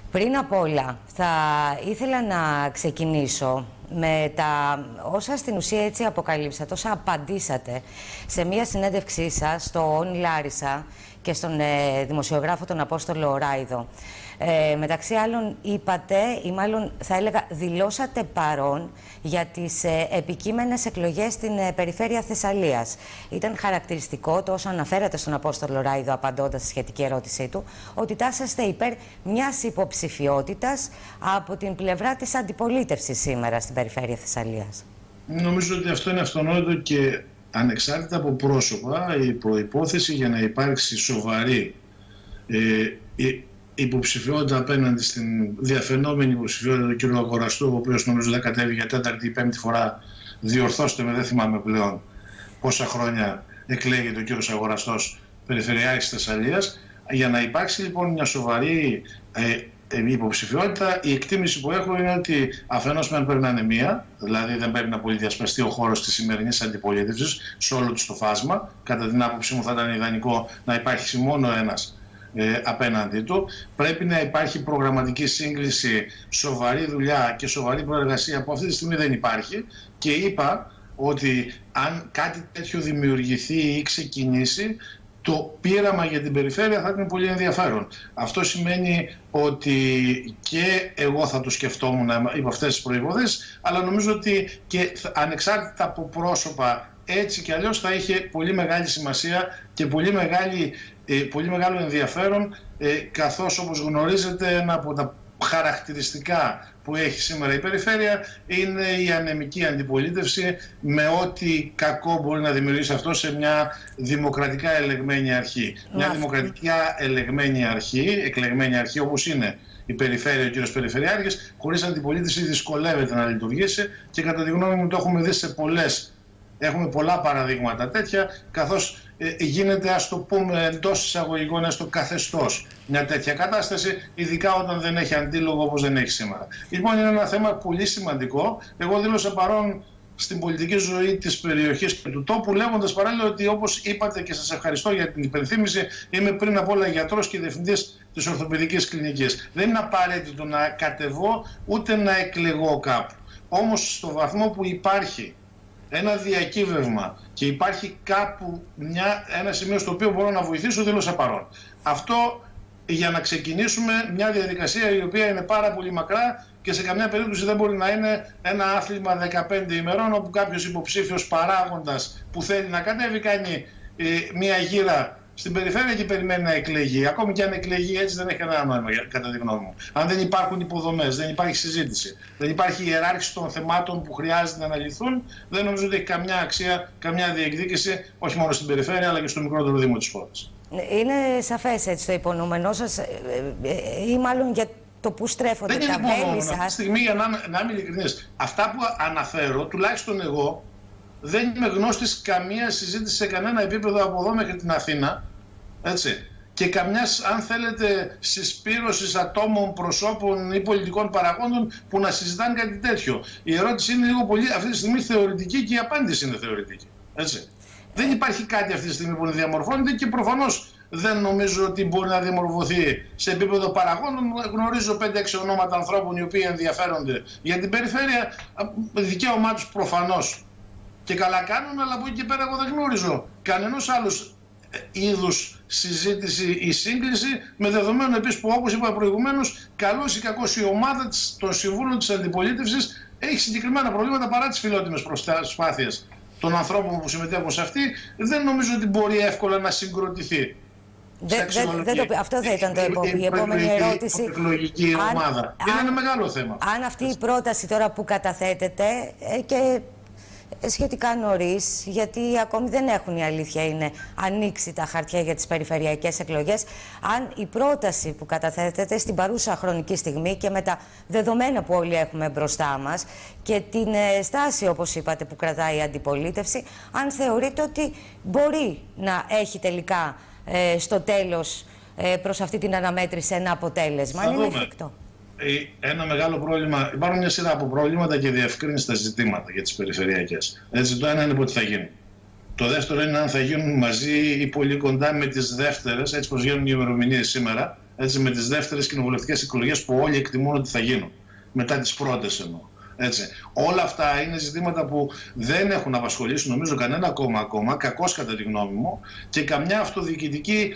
Πριν απ' όλα, θα ήθελα να ξεκινήσω με τα όσα στην ουσία έτσι αποκαλύψατε, όσα απαντήσατε σε μία συνέντευξή σας στο On Larissa και στον δημοσιογράφο τον Απόστολο Ράιδο. Μεταξύ άλλων είπατε, ή μάλλον θα έλεγα δηλώσατε παρόν για τις επικείμενες εκλογές στην περιφέρεια Θεσσαλίας. Ήταν χαρακτηριστικό το όσο αναφέρατε στον Απόστολο Ράιδο απαντώντας στη σχετική ερώτησή του, ότι τάσσεστε υπέρ μιας υποψηφιότητας από την πλευρά της αντιπολίτευσης σήμερα στην περιφέρεια Θεσσαλίας. Νομίζω ότι αυτό είναι αυτονόητο και ανεξάρτητα από πρόσωπα, η προϋπόθεση για να υπάρξει σοβαρή υποψηφιότητα απέναντι στην διαφαινόμενη υποψηφιότητα του κ. Αγοραστού, ο οποίος νομίζω δεν κατέβει για τέταρτη ή πέμπτη φορά, διορθώστε με, δεν θυμάμαι πλέον πόσα χρόνια εκλέγεται ο κ. Αγοραστός περιφερειάρχης Θεσσαλίας. Για να υπάρξει λοιπόν μια σοβαρή υποψηφιότητα, η εκτίμηση που έχω είναι ότι αφενός μεν πρέπει να είναι μία, δηλαδή δεν πρέπει να πολυδιασπαστεί ο χώρος της σημερινής αντιπολίτευσης σε όλο του το φάσμα. Κατά την άποψή μου θα ήταν ιδανικό να υπάρχει μόνο ένας απέναντί του. Πρέπει να υπάρχει προγραμματική σύγκληση, σοβαρή δουλειά και σοβαρή προεργασία που αυτή τη στιγμή δεν υπάρχει, και είπα ότι αν κάτι τέτοιο δημιουργηθεί ή ξεκινήσει, το πείραμα για την περιφέρεια θα είναι πολύ ενδιαφέρον. Αυτό σημαίνει ότι και εγώ θα το σκεφτόμουν υπό αυτές τις προϋποθέσεις, αλλά νομίζω ότι και ανεξάρτητα από πρόσωπα, έτσι και αλλιώς θα είχε πολύ μεγάλη σημασία και πολύ μεγάλο ενδιαφέρον, καθώς όπως γνωρίζετε ένα από τα χαρακτηριστικά που έχει σήμερα η περιφέρεια είναι η ανεμική αντιπολίτευση, με ό,τι κακό μπορεί να δημιουργήσει αυτό σε μια δημοκρατικά ελεγμένη αρχή. Μια δημοκρατικά εκλεγμένη αρχή όπως είναι η περιφέρεια, ο κύριος Περιφερειάρχης, χωρίς αντιπολίτευση δυσκολεύεται να λειτουργήσει, και κατά τη γνώμη μου το έχουμε δει σε έχουμε πολλά παραδείγματα τέτοια, καθώς γίνεται, ας το πούμε εντός εισαγωγικών, έστω καθεστώς μια τέτοια κατάσταση, ειδικά όταν δεν έχει αντίλογο όπως δεν έχει σήμερα. Λοιπόν, είναι ένα θέμα πολύ σημαντικό. Εγώ δήλωσα παρόν στην πολιτική ζωή της περιοχής και του τόπου, λέγοντας παράλληλα ότι, όπως είπατε και σας ευχαριστώ για την υπενθύμηση, είμαι πριν απ' όλα γιατρός και διευθυντής της Ορθοπαιδικής Κλινικής. Δεν είναι απαραίτητο να κατεβώ ούτε να εκλεγώ κάπου. Όμως στο βαθμό που υπάρχει ένα διακύβευμα και υπάρχει κάπου ένα σημείο στο οποίο μπορώ να βοηθήσω, δήλωσα παρόν. Αυτό για να ξεκινήσουμε μια διαδικασία η οποία είναι πάρα πολύ μακρά και σε καμιά περίπτωση δεν μπορεί να είναι ένα άθλημα 15 ημερών, όπου κάποιος υποψήφιος παράγοντας που θέλει να κατέβει κάνει μια γύρα στην περιφέρεια και περιμένει να εκλεγεί. Ακόμη και αν εκλεγεί έτσι δεν έχει κανένα νόημα, κατά τη γνώμη μου. Αν δεν υπάρχουν υποδομές, δεν υπάρχει συζήτηση, δεν υπάρχει ιεράρχηση των θεμάτων που χρειάζεται να αναλυθούν, δεν νομίζω ότι έχει καμιά αξία, καμιά διεκδίκηση, όχι μόνο στην περιφέρεια αλλά και στο μικρότερο δήμο της χώρας. Είναι σαφές έτσι το υπονοούμενό σας, ή μάλλον για το που στρέφονται τα βέλη σας. Αυτή τη στιγμή, για να είμαι ειλικρινής, αυτά που αναφέρω, τουλάχιστον εγώ, δεν είμαι γνώστης καμία συζήτηση σε κανένα επίπεδο από εδώ μέχρι την Αθήνα, έτσι, και καμιάς, αν θέλετε, συσπήρωσης ατόμων, προσώπων ή πολιτικών παραγόντων που να συζητάνε κάτι τέτοιο. Η ερώτηση είναι λίγο πολύ αυτή τη στιγμή θεωρητική και η απάντηση είναι θεωρητική. Έτσι. Δεν υπάρχει κάτι αυτή τη στιγμή που να διαμορφώνεται, και προφανώς δεν νομίζω ότι μπορεί να διαμορφωθεί σε επίπεδο παραγόντων. Γνωρίζω 5-6 ονόματα ανθρώπων οι οποίοι ενδιαφέρονται για την περιφέρεια, δικαίωμά τους προφανώς. Και καλά κάνουν, αλλά από εκεί και πέρα εγώ δεν γνωρίζω κανένας άλλος είδους συζήτηση ή σύγκληση, με δεδομένο επίσης που, όπως είπα προηγουμένως, καλώς ή κακώς η ομάδα των συμβούλων της αντιπολίτευσης έχει συγκεκριμένα προβλήματα παρά τις φιλότιμες προσπάθειες των ανθρώπων που συμμετέχουν σε αυτή. Δεν νομίζω ότι μπορεί εύκολα να συγκροτηθεί. Αυτό θα ήταν η επόμενη ερώτηση. Εκλογική ομάδα. Είναι ένα μεγάλο θέμα. Αν αυτή η πρόταση τώρα που καταθέτεται, και σχετικά νωρίς, γιατί ακόμη δεν έχουν, η αλήθεια είναι, ανοίξει τα χαρτιά για τις περιφερειακές εκλογές, αν η πρόταση που καταθέτεται στην παρούσα χρονική στιγμή και με τα δεδομένα που όλοι έχουμε μπροστά μας και την στάση, όπως είπατε, που κρατάει η αντιπολίτευση, αν θεωρείτε ότι μπορεί να έχει τελικά στο τέλος προς αυτή την αναμέτρηση ένα αποτέλεσμα, αν είναι εφικτό. Ένα μεγάλο πρόβλημα, υπάρχουν μια σειρά από προβλήματα και διευκρίνηστα ζητήματα για τις περιφερειακές. Έτσι, το ένα είναι πότε θα γίνουν. Το δεύτερο είναι αν θα γίνουν μαζί ή πολύ κοντά με τις δεύτερες, έτσι πως γίνουν οι ημερομηνίες σήμερα, Έτσι, με τις δεύτερες κοινοβουλευτικές εκλογές που όλοι εκτιμούν ότι θα γίνουν. Μετά τις πρώτες εννοώ. Έτσι. Όλα αυτά είναι ζητήματα που δεν έχουν απασχολήσει νομίζω κανένα κόμμα ακόμα, κακώς κατά τη γνώμη μου, και καμιά αυτοδιοικητική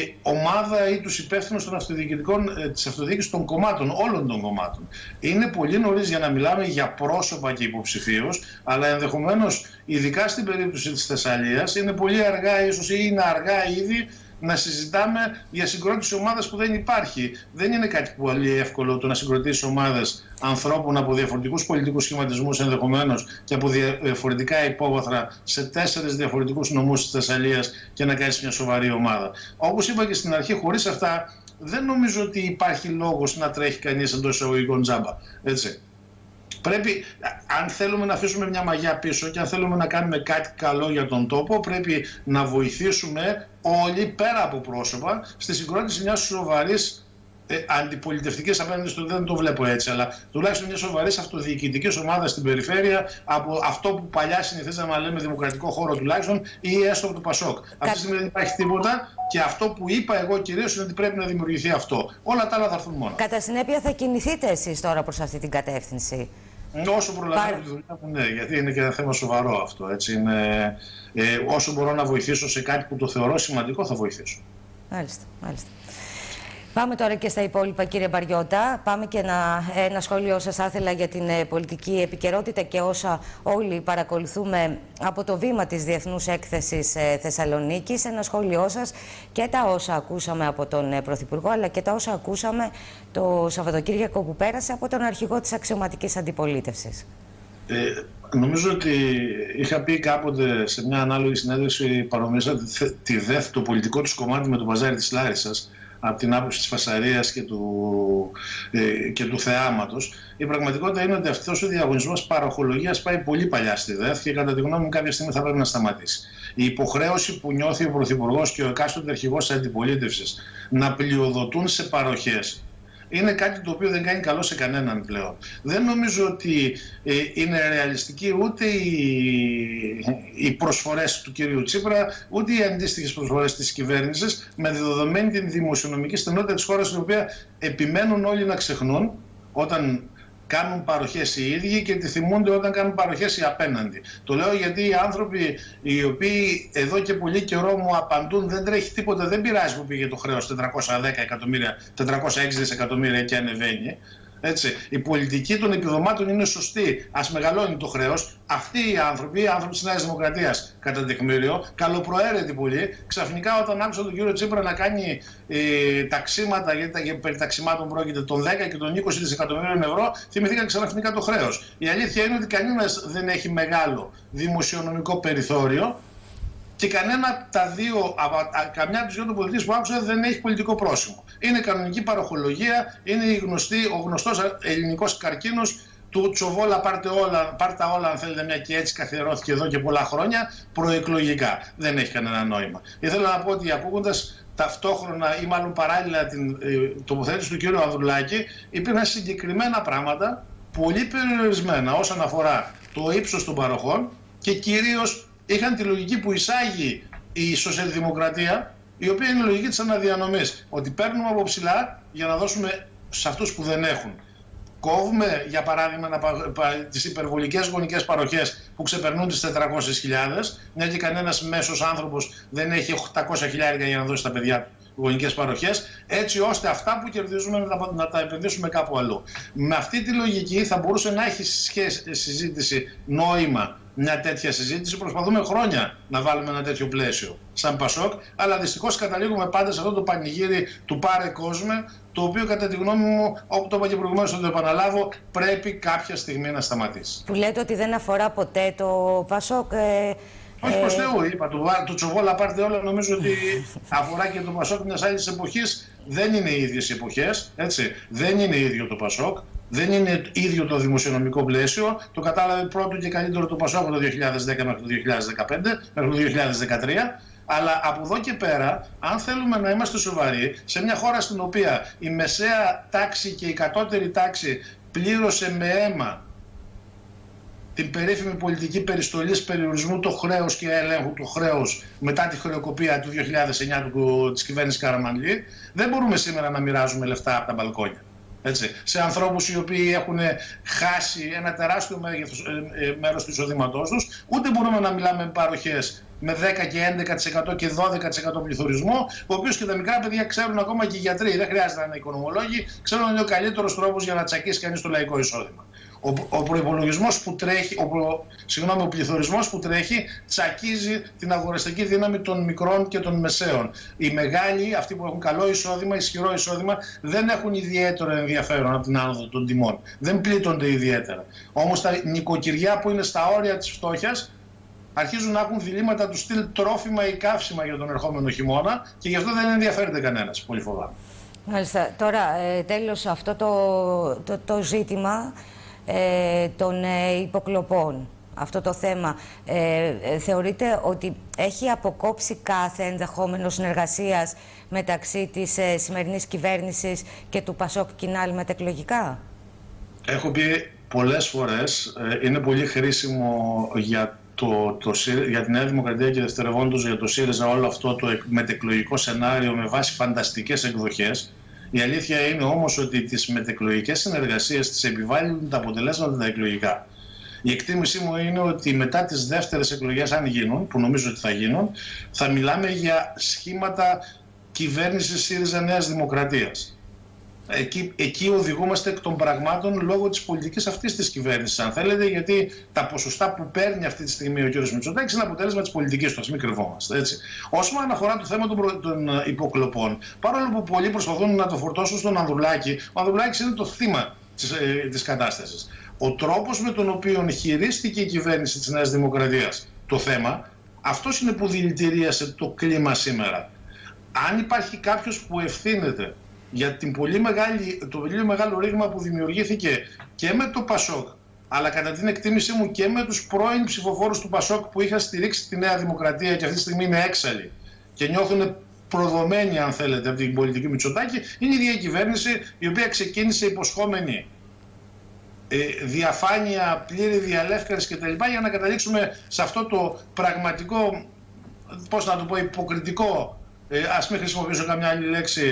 ομάδα ή τους υπεύθυνους των της αυτοδιοίκησης των κομμάτων, όλων των κομμάτων. Είναι πολύ νωρίς για να μιλάμε για πρόσωπα και υποψηφίους, αλλά ενδεχομένως, ειδικά στην περίπτωση της Θεσσαλίας, είναι πολύ αργά, ίσως ή είναι αργά ήδη, να συζητάμε για συγκρότηση ομάδας που δεν υπάρχει. Δεν είναι κάτι πολύ εύκολο το να συγκροτήσει ομάδες ανθρώπων από διαφορετικούς πολιτικούς σχηματισμούς ενδεχομένως και από διαφορετικά υπόβαθρα σε 4 διαφορετικούς νομούς της Θεσσαλίας και να κάνεις μια σοβαρή ομάδα. Όπως είπα και στην αρχή, χωρίς αυτά δεν νομίζω ότι υπάρχει λόγος να τρέχει κανείς εντός εισαγωγικών τζάμπα. Έτσι. Πρέπει, αν θέλουμε να αφήσουμε μια μαγιά πίσω και αν θέλουμε να κάνουμε κάτι καλό για τον τόπο, πρέπει να βοηθήσουμε όλοι πέρα από πρόσωπα στη συγκρότηση μιας σοβαρής αντιπολιτευτικής, απέναντι στο δεν το βλέπω έτσι, αλλά τουλάχιστον μια σοβαρής αυτοδιοικητικής ομάδας στην περιφέρεια, από αυτό που παλιά συνηθίζαμε να λέμε δημοκρατικό χώρο τουλάχιστον, ή έστω από το Πασόκ. Αυτή τη στιγμή δεν υπάρχει τίποτα και αυτό που είπα εγώ κυρίως είναι ότι πρέπει να δημιουργηθεί αυτό. Όλα τα άλλα θα έρθουν μόνο. Κατά συνέπεια, θα κινηθείτε εσείς τώρα προς αυτή την κατεύθυνση? Όσο προλαβαίνω τη δουλειά μου, ναι, γιατί είναι και ένα θέμα σοβαρό αυτό. Έτσι. Είναι, όσο μπορώ να βοηθήσω σε κάτι που το θεωρώ σημαντικό, θα βοηθήσω. Μάλιστα, μάλιστα. Πάμε τώρα και στα υπόλοιπα, κύριε Μπαριώτα. Πάμε και ένα σχόλιο σας θα ήθελα για την πολιτική επικαιρότητα και όσα όλοι παρακολουθούμε από το βήμα της Διεθνούς Έκθεσης Θεσσαλονίκης. Ένα σχόλιο σας και τα όσα ακούσαμε από τον Πρωθυπουργό, αλλά και τα όσα ακούσαμε το Σαββατοκύριακο που πέρασε από τον αρχηγό της αξιωματικής αντιπολίτευσης. Νομίζω ότι είχα πει κάποτε σε μια ανάλογη συνέντευξη, παρομοίωσα το πολιτικό του κομμάτι με το μπαζάρι της Λάρισσας, από την άποψη της φασαρίας και του θεάματος. Η πραγματικότητα είναι ότι αυτός ο διαγωνισμός παροχολογίας πάει πολύ παλιά στη ΔΕΘ και κατά τη γνώμη μου κάποια στιγμή θα πρέπει να σταματήσει. Η υποχρέωση που νιώθει ο Πρωθυπουργός και ο εκάστοτε αρχηγός της αντιπολίτευσης να πλειοδοτούν σε παροχές είναι κάτι το οποίο δεν κάνει καλό σε κανέναν πλέον. Δεν νομίζω ότι είναι ρεαλιστική ούτε οι προσφορές του κυρίου Τσίπρα, ούτε οι αντίστοιχες προσφορές της κυβέρνησης, με δεδομένη την δημοσιονομική στενότητα της χώρας, την οποία επιμένουν όλοι να ξεχνούν όταν κάνουν παροχές οι ίδιοι και τη θυμούνται όταν κάνουν παροχές οι απέναντι. Το λέω γιατί οι άνθρωποι οι οποίοι εδώ και πολύ καιρό μου απαντούν δεν τρέχει τίποτα, δεν πειράζει που πήγε το χρέος 410 εκατομμύρια, 406 δισεκατομμύρια και ανεβαίνει. Έτσι. Η πολιτική των επιδομάτων είναι σωστή. Ας μεγαλώνει το χρέος. Αυτοί οι άνθρωποι της Νέας Δημοκρατίας, κατά τεκμήριο, καλοπροαίρετοι πολύ, ξαφνικά όταν άκουσαν τον κύριο Τσίπρα να κάνει ταξίματα, γιατί περί ταξιμάτων πρόκειται, των 10 και των 20 δισεκατομμυρίων ευρώ, θυμηθήκαν ξαφνικά το χρέος. Η αλήθεια είναι ότι κανένας δεν έχει μεγάλο δημοσιονομικό περιθώριο. Και καμιά από τις δύο τοποθετήσεις που άκουσα δεν έχει πολιτικό πρόσημο. Είναι κανονική παροχολογία, είναι ο γνωστός ελληνικός καρκίνος του τσοβόλα πάρτε όλα αν θέλετε, μια και έτσι καθιερώθηκε εδώ και πολλά χρόνια, προεκλογικά. Δεν έχει κανένα νόημα. Ήθελα να πω ότι ακούγοντας ταυτόχρονα ή μάλλον παράλληλα την τοποθέτηση του κ. Ανδρουλάκη, υπήρχαν συγκεκριμένα πράγματα πολύ περιορισμένα όσον αφορά το ύψος των παροχών και κυρίως είχαν τη λογική που εισάγει η σοσιαλδημοκρατία, η οποία είναι η λογική της αναδιανομής. Ότι παίρνουμε από ψηλά για να δώσουμε σε αυτούς που δεν έχουν. Κόβουμε, για παράδειγμα, τις υπερβολικές γονικές παροχές που ξεπερνούν τις 400.000, μια και κανένας μέσος άνθρωπος δεν έχει 800.000 για να δώσει στα παιδιά του γονικές παροχές, έτσι ώστε αυτά που κερδίζουμε να τα επενδύσουμε κάπου αλλού. Με αυτή τη λογική θα μπορούσε να έχει συζήτηση νόημα. Μια τέτοια συζήτηση, προσπαθούμε χρόνια να βάλουμε ένα τέτοιο πλαίσιο σαν Πασόκ, αλλά δυστυχώς καταλήγουμε πάντα σε αυτό το πανηγύρι του πάρε κόσμε, το οποίο κατά τη γνώμη μου, όπως το είπα και προηγουμένως, θα το επαναλάβω, πρέπει κάποια στιγμή να σταματήσει. Που λέτε ότι δεν αφορά ποτέ το Πασόκ. Όχι προς Θεού, είπα, το τσοβόλα πάρτε όλα, νομίζω ότι αφορά και το Πασόκ μιας άλλης εποχής. Δεν είναι οι ίδιες οι εποχές, έτσι. Δεν είναι ίδιο το Πασόκ. Δεν είναι ίδιο το δημοσιονομικό πλαίσιο. Το κατάλαβε πρώτο και καλύτερο το Πασόκ το 2010 μέχρι το 2015, μέχρι το 2013. Αλλά από εδώ και πέρα, αν θέλουμε να είμαστε σοβαροί, σε μια χώρα στην οποία η μεσαία τάξη και η κατώτερη τάξη πλήρωσε με αίμα την περίφημη πολιτική περιστολής, περιορισμού του χρέους και ελέγχου του χρέους μετά τη χρεοκοπία του 2009 της κυβέρνησης Καραμανλή, δεν μπορούμε σήμερα να μοιράζουμε λεφτά από τα μπαλκόνια. Έτσι, σε ανθρώπους οι οποίοι έχουν χάσει ένα τεράστιο μέρος του εισοδήματός τους, ούτε μπορούμε να μιλάμε με παροχές με 10 και 11% και 12% πληθωρισμό, ο οποίος και τα μικρά παιδιά ξέρουν, ακόμα και οι γιατροί, δεν χρειάζεται να είναι οικονομολόγοι, ξέρουν ότι είναι ο καλύτερος τρόπος για να τσακίσει κανείς το λαϊκό εισόδημα. Ο προϋπολογισμός που τρέχει, ο πληθωρισμός που τρέχει τσακίζει την αγοραστική δύναμη των μικρών και των μεσαίων. Οι μεγάλοι, αυτοί που έχουν καλό εισόδημα, ισχυρό εισόδημα, δεν έχουν ιδιαίτερο ενδιαφέρον από την άνοδο των τιμών. Δεν πλήττονται ιδιαίτερα. Όμως τα νοικοκυριά που είναι στα όρια της φτώχειας αρχίζουν να έχουν διλήμματα του στυλ τρόφιμα ή καύσιμα για τον ερχόμενο χειμώνα και γι' αυτό δεν ενδιαφέρεται κανένας. Πολύ φοβάμαι. Μάλιστα. Τώρα, τέλος, αυτό το ζήτημα των υποκλοπών, αυτό το θέμα, θεωρείτε ότι έχει αποκόψει κάθε ενδεχόμενο συνεργασίας μεταξύ της σημερινής κυβέρνησης και του Πασόκ Κινάλ μετεκλογικά? Έχω πει πολλές φορές, είναι πολύ χρήσιμο για για τη Νέα Δημοκρατία και δευτερευόντως για το ΣΥΡΙΖΑ όλο αυτό το μετεκλογικό σενάριο με βάση φανταστικές εκδοχές. Η αλήθεια είναι όμως ότι τις μετεκλογικές συνεργασίες τις επιβάλλουν τα αποτελέσματα τα εκλογικά. Η εκτίμησή μου είναι ότι μετά τις δεύτερες εκλογές, αν γίνουν, που νομίζω ότι θα γίνουν, θα μιλάμε για σχήματα κυβέρνησης ΣΥΡΙΖΑ Νέας Δημοκρατίας. Εκεί οδηγούμαστε εκ των πραγμάτων λόγω της πολιτικής αυτής της κυβέρνησης, αν θέλετε, γιατί τα ποσοστά που παίρνει αυτή τη στιγμή ο κ. Μητσοτάκης είναι αποτέλεσμα της πολιτικής του, ας μην κρυβόμαστε. Έτσι. Όσον αφορά το θέμα των υποκλοπών, παρόλο που πολλοί προσπαθούν να το φορτώσουν στον Ανδρουλάκη, ο Ανδρουλάκης είναι το θύμα της κατάστασης. Ο τρόπος με τον οποίο χειρίστηκε η κυβέρνηση της Νέας Δημοκρατίας το θέμα, αυτός είναι που δηλητηρίασε το κλίμα σήμερα. Αν υπάρχει κάποιος που ευθύνεται για το πολύ μεγάλο ρήγμα που δημιουργήθηκε και με το Πασόκ, αλλά κατά την εκτίμησή μου και με τους πρώην ψηφοφόρους του Πασόκ που είχαν στηρίξει τη Νέα Δημοκρατία και αυτή τη στιγμή είναι έξαλλοι και νιώθουν προδομένοι, αν θέλετε, από την πολιτική Μητσοτάκη, είναι η ίδια η κυβέρνηση η οποία ξεκίνησε υποσχόμενη διαφάνεια, πλήρη διαλεύκανση κτλ. Για να καταλήξουμε σε αυτό το πραγματικό, πώς να το πω, υποκριτικό, ας μην χρησιμοποιήσω καμιά άλλη λέξη,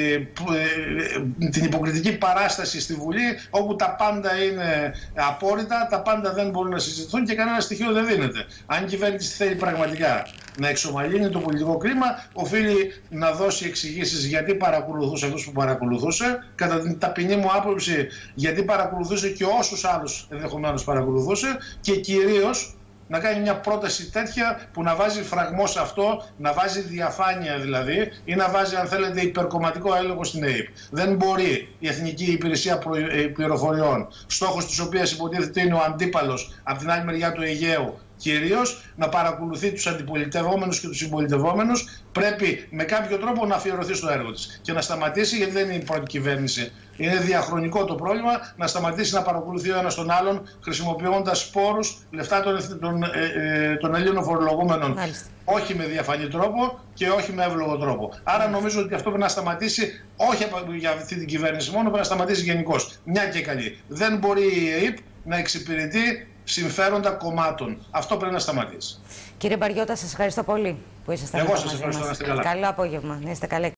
την υποκριτική παράσταση στη Βουλή, όπου τα πάντα είναι απόρριτα, τα πάντα δεν μπορούν να συζητηθούν και κανένα στοιχείο δεν δίνεται. Αν η κυβέρνηση θέλει πραγματικά να εξομαλύνει το πολιτικό κλίμα, οφείλει να δώσει εξηγήσεις γιατί παρακολουθούσε αυτούς που παρακολουθούσε, κατά την ταπεινή μου άποψη γιατί παρακολουθούσε και όσους άλλους ενδεχομένως παρακολουθούσε, και κυρίως να κάνει μια πρόταση τέτοια που να βάζει φραγμό σε αυτό, να βάζει διαφάνεια δηλαδή, ή να βάζει, αν θέλετε, υπερκομματικό έλεγχο στην ΕΕΠ. Δεν μπορεί η Εθνική Υπηρεσία Πληροφοριών, στόχος της οποίας υποτίθεται είναι ο αντίπαλος από την άλλη μεριά του Αιγαίου, κυρίως να παρακολουθεί τους αντιπολιτευόμενους και τους συμπολιτευόμενους, πρέπει με κάποιο τρόπο να αφιερωθεί στο έργο της και να σταματήσει, γιατί δεν είναι η πρώτη κυβέρνηση, είναι διαχρονικό το πρόβλημα, να σταματήσει να παρακολουθεί ο ένας τον άλλον χρησιμοποιώντας σπόρους, λεφτά των Ελλήνων φορολογούμενων. Μάλιστα. Όχι με διαφανή τρόπο και όχι με εύλογο τρόπο. Άρα νομίζω ότι αυτό πρέπει να σταματήσει, όχι για αυτή την κυβέρνηση μόνο, πρέπει να σταματήσει γενικώς. Μια και καλή. Δεν μπορεί η ΕΕΠ να εξυπηρετεί συμφέροντα κομμάτων. Αυτό πρέπει να σταματήσει. Κύριε Μπαριώτα, σας ευχαριστώ πολύ που ήσασταν. Εγώ σας ευχαριστώ. Να είστε καλά. Καλό απόγευμα. Να είστε καλά.